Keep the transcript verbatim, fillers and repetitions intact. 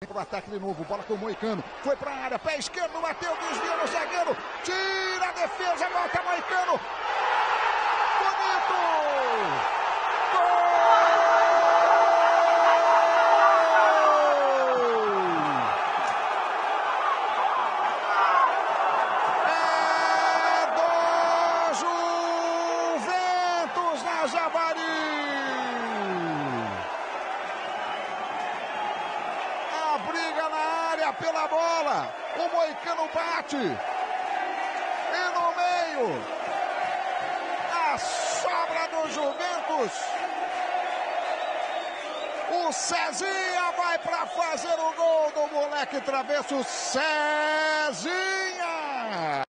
pro ataque de novo. Bola com o Moicano. Foi pra área. Pé esquerdo. Bateu. Desvio no zagueiro. Tira a defesa. Volta Moicano. Bonito. Javari! A briga na área pela bola. O Moicano bate. E no meio, a sobra do Juventus. O Cezinha vai para fazer o gol do moleque travesso. Cezinha!